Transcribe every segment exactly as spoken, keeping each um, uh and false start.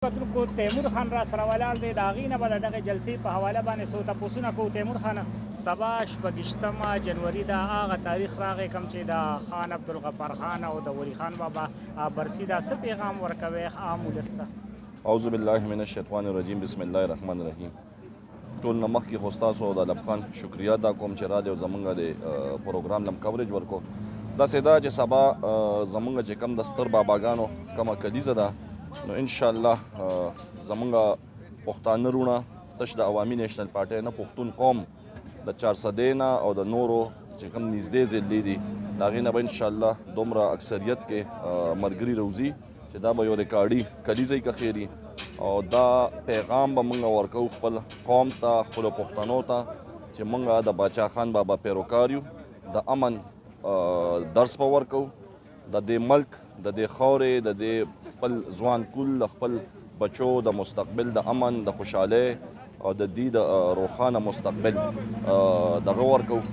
کتونکو تیمور خان را سره ولاړ دی، د هغې نه به د دغې جلسې په حواله باندې څو تپوسونه کوو. تیمور خانه، سبا شپږویشتمه جنوري ده، هغه تاریخ راغی کوم چې د خان عبدالغفار خان او د ولی خان بابا برسي ده. څه پیغام ورکوئ عام ولس ته؟ اعوذ بالله من الشیطان الرجیم، بسم الله الرحمن الرحیم. ټول نه مخکې خو ستاسو د علم خان شکریه ادا کوم چې راډیو زموږ د پروګرام لم کوریج ورکو. داسې ده چې سبا زموږ چې کوم د ستر باباګانو کومه کلیزه ده، نو انشاءالله زموږ پښتانه وروڼه تش د عوامي نیشنل پارټۍ نه پښتون قوم د چارسدې نه او د نورو چې کوم نږدې ضلعې دي د هغې نه به انشاءالله دومره اکثریت کې ملګري روځي چې دا به یو ریکارډي کلیزه یې کښېري او دا پیغام به موږ ورکوو خپل قوم ته، خپلو پښتنو ته چې موږ د باچا خان بابا پیروکار یو، د امن درس به ورکوو، د دې ملک د دې خاورې د دې خپل ځوان کول د خپل بچو د مستقبل د امن د خوشحالۍ او د دې د روښانه مستقبل دغه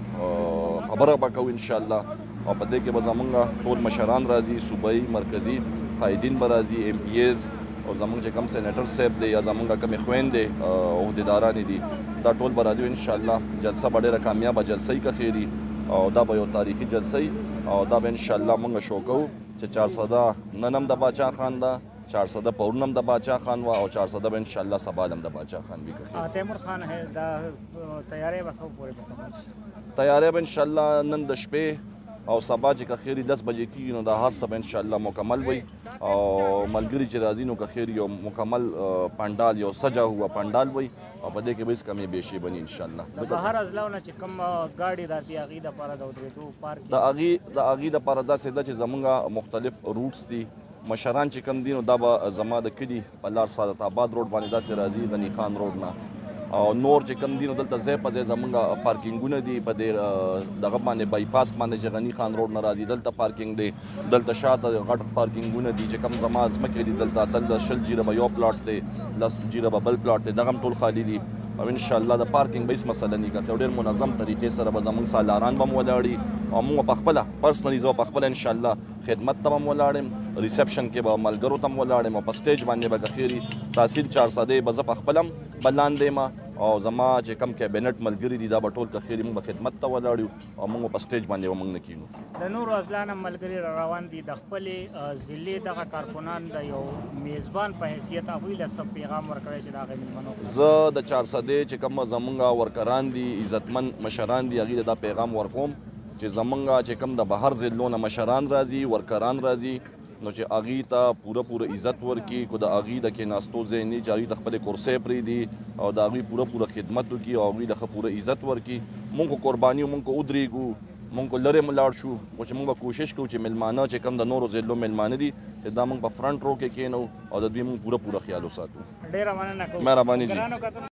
ورکوو، خبره به کوو انشاءالله. او په دې کې به زموږ ټول مشران راځي، صوبایي مرکزي قایدین به راځي، ایم پی ایز او زموږ چې کوم سینیټر صاحب دی یا زموږ کومې خویندې عهدیدارانې دي دا ټول به راځي انشاءالله. جلسه به ډېره کامیابه جلسه یې کښېري او دا به یو تاریخي جلسه او دا به انشاءالله موږ شو کوو چې چارسده نن هم د باچا خان ده، چارسده پرون هم د باچا خان وه او چارسده به انشاءالله سبا هم د باچا خان وي. تیمور خان دا تیاری به څو پورې مکمل شي؟ تیاری به انشاءالله نن د شپې او سبا چې کښېري دس بجې کېږي نو دا هر څه به انشاءالله مکمل وي او ملګري چې راځي نو کښېري یو مکمل پنډال یو سجا هوا پنډال وي او په دې کې به هېڅ کمې بیشي بني انشاءالله. د بهر ازلاو نه چې کوم ګاډي راځي هغې دپاره د ودرېدو پارک د هغې د هغې دپاره داسې ده چې زموږ مختلف روټس دي، مشران چې کوم دي نو دا به زما د کلي په لار سعادت آباد روډ باندې داسې راځي د نیخان روډ نه، او نور چې کوم دي نو دلته ځای په ځای زموږ پارکینګونه دي په دې دغه باندې بایپاس باندې چې غني خان روډ نه راځي دلته پارکینګ دی، دلته شاته غټ پارکینګونه دي چې کوم زما ځمکې دي دلته اتل د شل جیره به یو پلاټ دی، لس جیره به بل پلاټ دی، دغه هم ټول خالي دي او انشاءالله د پارکینګ به هېڅ مسله نه کړي. ډېر منظم طریقې سره به زموږ سالاران به هم ولاړي او موږ په خپله پرسنلي زه په خپله انشاءالله خدمت ته به هم ولاړ یم، ریسپشن کې به ملګرو ته هم ولاړ یم او په سټیج باندې به کښېري تحصیل چارسدې به زه په خپله هم به لاندې یم او زما چې کوم کابینټ ملګري دي دا به ټول کښېري موږ به خدمت ته ولاړ یو او موږ په سټیج باندې به موږ نه کېږو. د نورو اضلاع نه ملګري را روان دي، د خپلې ضلعې دغه کارکنان د یو میزبان په حیثیت هغوی له څه پیغام ورکوئ چې د هغې مېلمنو؟ زه د چارسدې چې کوم زموږ ورکران دي، عزتمن مشران دي، هغوی ته دا پیغام ورکوم چې زموږ چې کوم د بهر ضلعو نه مشران راځي، ورکران راځي، نو چې هغې ته پوره پوره عزت ورکړي، کو د هغې د کېناستو ځای نه چې هغوی ته خپلې کرسۍ پرېږدي او د هغوی پوره پوره خدمت وکړي او هغوی ته ښه پوره عزت ورکړي. مونږ خو قرباني مونږ خو ودرېږو، مونږ خو لرې لاړ شو، خو چې مونږ به کوشش کوو چې مېلمانه چې کوم د نورو ضلعو مېلمانه دي چې دا مونږ په فرنټ رو کې کښېنو او د دوی مونږ پوره پوره خیال وساتو. ډېره مننه کوم. مهرباني جي.